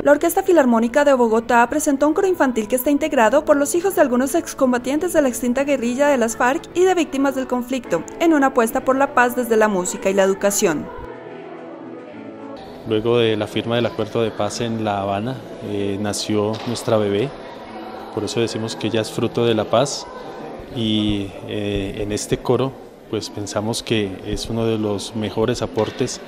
La Orquesta Filarmónica de Bogotá presentó un coro infantil que está integrado por los hijos de algunos excombatientes de la extinta guerrilla de las FARC y de víctimas del conflicto, en una apuesta por la paz desde la música y la educación. Luego de la firma del acuerdo de paz en La Habana, nació nuestra bebé, por eso decimos que ella es fruto de la paz, y en este coro pues pensamos que es uno de los mejores aportes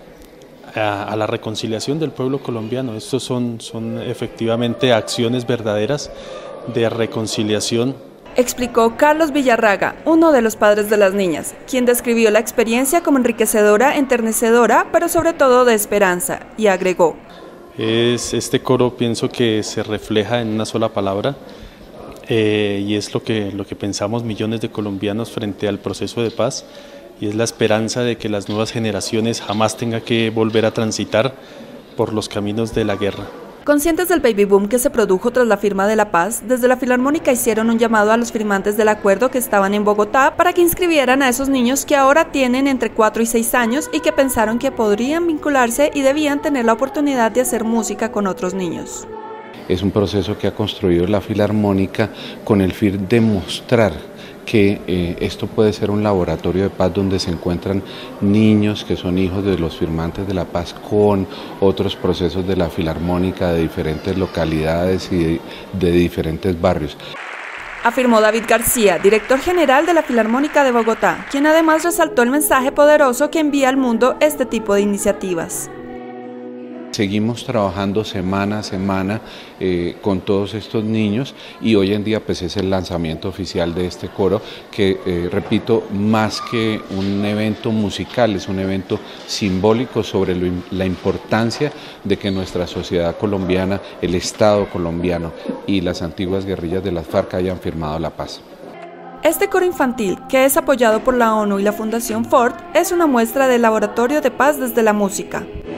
a la reconciliación del pueblo colombiano. Estos son efectivamente acciones verdaderas de reconciliación. Explicó Carlos Villarraga, uno de los padres de las niñas, quien describió la experiencia como enriquecedora, enternecedora, pero sobre todo de esperanza, y agregó: Este coro pienso que se refleja en una sola palabra, y es lo que pensamos millones de colombianos frente al proceso de paz, y es la esperanza de que las nuevas generaciones jamás tengan que volver a transitar por los caminos de la guerra. Conscientes del baby boom que se produjo tras la firma de la paz, desde la Filarmónica hicieron un llamado a los firmantes del acuerdo que estaban en Bogotá para que inscribieran a esos niños que ahora tienen entre 4 y 6 años y que pensaron que podrían vincularse y debían tener la oportunidad de hacer música con otros niños. Es un proceso que ha construido la Filarmónica con el fin de mostrar que esto puede ser un laboratorio de paz donde se encuentran niños que son hijos de los firmantes de la paz con otros procesos de la Filarmónica de diferentes localidades y de diferentes barrios. Afirmó David García, director general de la Filarmónica de Bogotá, quien además resaltó el mensaje poderoso que envía al mundo este tipo de iniciativas. Seguimos trabajando semana a semana con todos estos niños y hoy en día pues es el lanzamiento oficial de este coro que, repito, más que un evento musical, es un evento simbólico sobre la importancia de que nuestra sociedad colombiana, el Estado colombiano y las antiguas guerrillas de las FARC hayan firmado la paz. Este coro infantil, que es apoyado por la ONU y la Fundación Ford, es una muestra del Laboratorio de Paz desde la música.